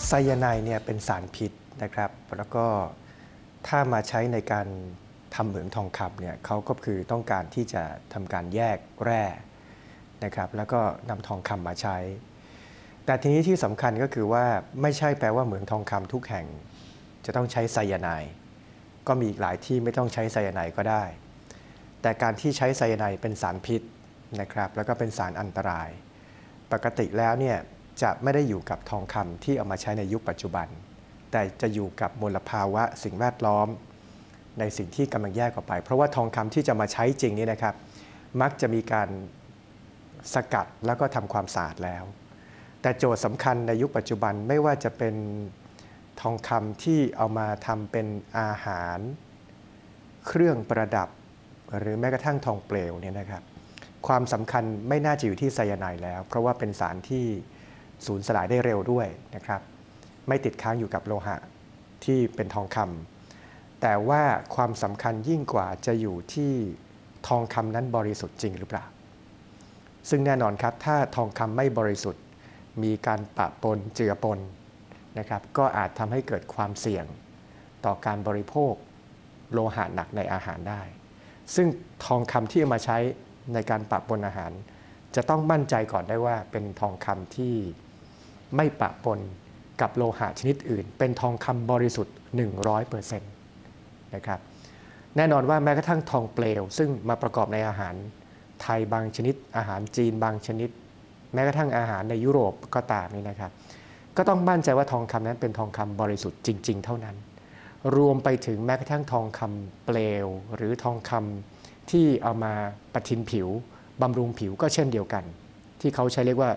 ไซยาไนด์เนี่ยเป็นสารพิษนะครับแล้วก็ถ้ามาใช้ในการทำเหมืองทองคำเนี่ยเขาก็คือต้องการที่จะทำการแยกแร่นะครับแล้วก็นำทองคำมาใช้แต่ทีนี้ที่สำคัญก็คือว่าไม่ใช่แปลว่าเหมืองทองคำทุกแห่งจะต้องใช้ไซยาไนด์ก็มีอีกหลายที่ไม่ต้องใช้ไซยาไนด์ก็ได้แต่การที่ใช้ไซยาไนด์เป็นสารพิษนะครับแล้วก็เป็นสารอันตรายปกติแล้วเนี่ยจะไม่ได้อยู่กับทองคำที่เอามาใช้ในยุคปัจจุบันแต่จะอยู่กับมลภาวะสิ่งแวดล้อมในสิ่งที่กำลังแยกออกไปเพราะว่าทองคำที่จะมาใช้จริงนี่นะครับมักจะมีการสกัดแล้วก็ทำความสะอาดแล้วแต่โจทย์สำคัญในยุคปัจจุบันไม่ว่าจะเป็นทองคำที่เอามาทำเป็นอาหารเครื่องประดับหรือแม้กระทั่งทองเปลวเนี่ยนะครับความสำคัญไม่น่าจะอยู่ที่ไซยาไนด์แล้วเพราะว่าเป็นสารที่สูญสลายได้เร็วด้วยนะครับไม่ติดค้างอยู่กับโลหะที่เป็นทองคำแต่ว่าความสำคัญยิ่งกว่าจะอยู่ที่ทองคำนั้นบริสุทธิ์จริงหรือเปล่าซึ่งแน่นอนครับถ้าทองคำไม่บริสุทธิ์มีการปะปนเจือปนนะครับก็อาจทำให้เกิดความเสี่ยงต่อการบริโภคโลหะหนักในอาหารได้ซึ่งทองคำที่เอามาใช้ในการปะปนอาหารจะต้องมั่นใจก่อนได้ว่าเป็นทองคำที่ไม่ปะปนกับโลหะชนิดอื่นเป็นทองคำบริสุทธิ์ 100% นะครับแน่นอนว่าแม้กระทั่งทองเปลวซึ่งมาประกอบในอาหารไทยบางชนิดอาหารจีนบางชนิดแม้กระทั่งอาหารในยุโรปก็ตามนี่นะครับก็ต้องมั่นใจว่าทองคำนั้นเป็นทองคำบริสุทธิ์จริงๆเท่านั้นรวมไปถึงแม้กระทั่งทองคำเปลวหรือทองคำที่เอามาประทินผิวบำรุงผิวก็เช่นเดียวกันที่เขาใช้เรียกว่า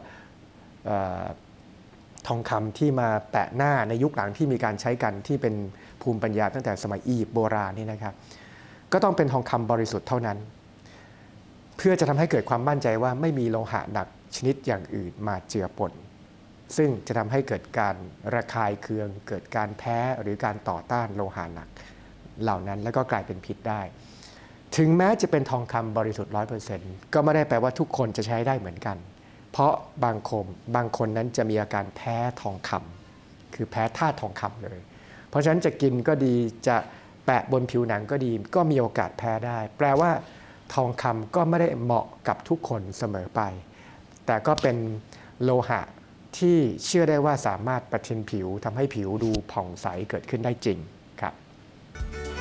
ทองคำที่มาแปะหน้าในยุคหลังที่มีการใช้กันที่เป็นภูมิปัญญาตั้งแต่สมัยอียิปต์โบราณนี่นะครับก็ต้องเป็นทองคำบริสุทธิ์เท่านั้นเพื่อจะทำให้เกิดความมั่นใจว่าไม่มีโลหะหนักชนิดอย่างอื่นมาเจือปนซึ่งจะทำให้เกิดการระคายเคืองเกิดการแพ้หรือการต่อต้านโลหะหนักเหล่านั้นแล้วก็กลายเป็นพิษได้ถึงแม้จะเป็นทองคำบริสุทธิ์ 100% ก็ไม่ได้แปลว่าทุกคนจะใช้ได้เหมือนกันเพราะบางคนนั้นจะมีอาการแพ้ทองคำคือแพ้ธาตุทองคำเลยเพราะฉะนั้นจะกินก็ดีจะแปะบนผิวหนังก็ดีก็มีโอกาสแพ้ได้แปลว่าทองคำก็ไม่ได้เหมาะกับทุกคนเสมอไปแต่ก็เป็นโลหะที่เชื่อได้ว่าสามารถประทินผิวทำให้ผิวดูผ่องใสเกิดขึ้นได้จริงครับ